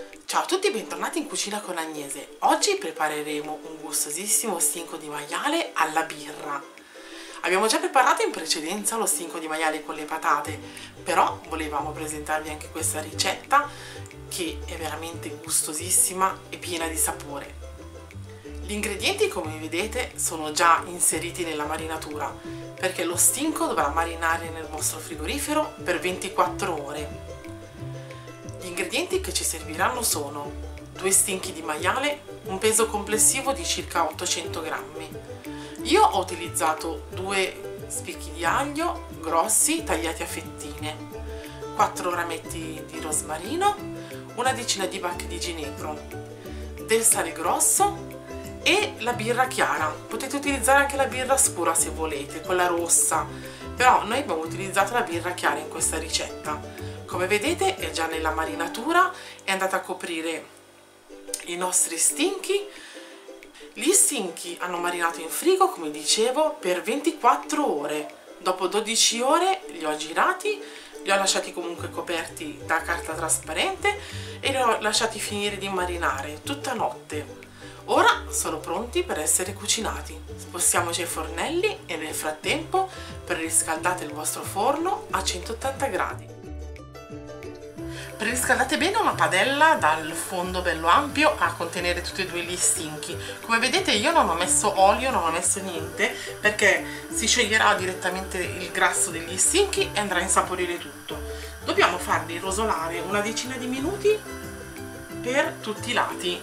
Ciao a tutti, bentornati in Cucina con Agnese. Oggi prepareremo un gustosissimo stinco di maiale alla birra. Abbiamo già preparato in precedenza lo stinco di maiale con le patate, però volevamo presentarvi anche questa ricetta che è veramente gustosissima e piena di sapore. Gli ingredienti, come vedete, sono già inseriti nella marinatura, perché lo stinco dovrà marinare nel vostro frigorifero per 24 ore. Gli ingredienti che ci serviranno sono 2 stinchi di maiale, un peso complessivo di circa 800 grammi. Io ho utilizzato 2 spicchi di aglio grossi tagliati a fettine, 4 rametti di rosmarino, una decina di bacche di ginepro, del sale grosso e la birra chiara. Potete utilizzare anche la birra scura se volete, quella rossa, però noi abbiamo utilizzato la birra chiara in questa ricetta. Come vedete è già nella marinatura, è andata a coprire i nostri stinchi. Gli stinchi hanno marinato in frigo, come dicevo, per 24 ore. Dopo 12 ore li ho girati, li ho lasciati comunque coperti da carta trasparente e li ho lasciati finire di marinare tutta notte. Ora sono pronti per essere cucinati. Spostiamoci ai fornelli e nel frattempo preriscaldate il vostro forno a 180 gradi. Preriscaldate bene una padella dal fondo bello ampio a contenere tutti e due gli stinchi. Come vedete io non ho messo olio, non ho messo niente, perché si scioglierà direttamente il grasso degli stinchi e andrà a insaporire tutto. Dobbiamo farli rosolare una decina di minuti per tutti i lati.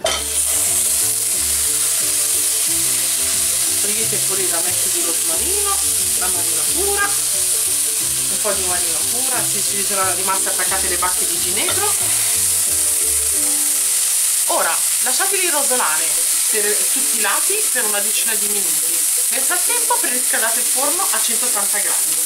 Togliete fuori i rametti di rosmarino, la marinatura, un po' di marinatura, se ci sono rimaste attaccate le bacche di ginepro. Ora lasciateli rosolare per tutti i lati per una decina di minuti. Nel frattempo preriscaldate il forno a 180 gradi.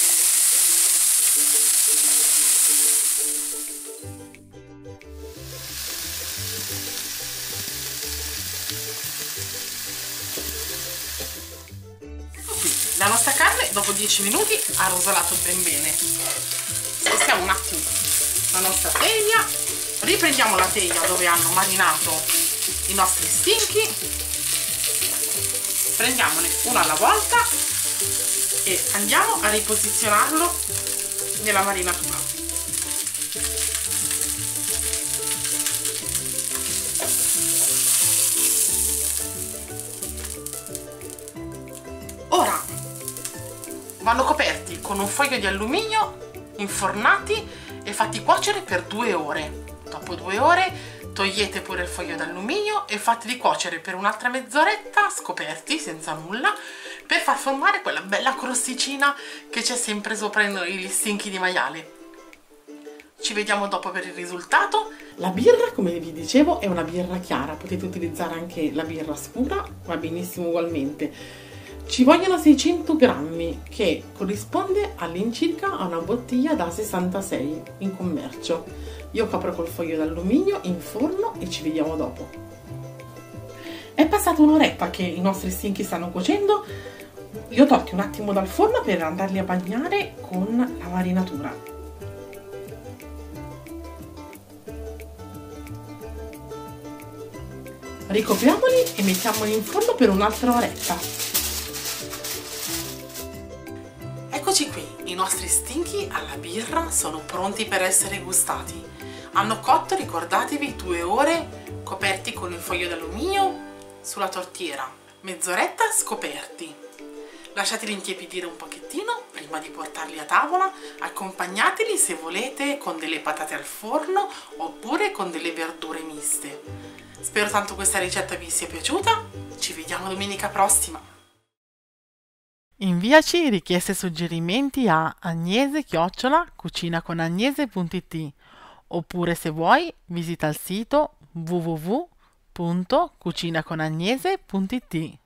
La nostra carne dopo 10 minuti ha rosolato ben bene. Spostiamo un attimo la nostra teglia, riprendiamo la teglia dove hanno marinato i nostri stinchi, prendiamone uno alla volta e andiamo a riposizionarlo nella marinatura. Ora vanno coperti con un foglio di alluminio, infornati e fatti cuocere per 2 ore. Dopo 2 ore togliete pure il foglio d'alluminio e fateli cuocere per un'altra mezz'oretta scoperti, senza nulla, per far formare quella bella crosticina che c'è sempre sopra gli stinchi di maiale. Ci vediamo dopo per il risultato. La birra, come vi dicevo, è una birra chiara, potete utilizzare anche la birra scura, va benissimo ugualmente. Ci vogliono 600 grammi, che corrisponde all'incirca a una bottiglia da 66 in commercio. Io copro col foglio d'alluminio in forno e ci vediamo dopo. È passata un'oretta che i nostri stinchi stanno cuocendo. Li ho tolti un attimo dal forno per andarli a bagnare con la marinatura. Ricopriamoli e mettiamoli in forno per un'altra oretta. Eccoci qui, i nostri stinchi alla birra sono pronti per essere gustati. Hanno cotto, ricordatevi, 2 ore coperti con il foglio d'alluminio sulla tortiera, mezz'oretta scoperti. Lasciateli intiepidire un pochettino prima di portarli a tavola, accompagnateli se volete con delle patate al forno oppure con delle verdure miste. Spero tanto questa ricetta vi sia piaciuta, ci vediamo domenica prossima! Inviaci richieste e suggerimenti a agnese@cucinaconagnese.it oppure se vuoi visita il sito www.cucinaconagnese.it.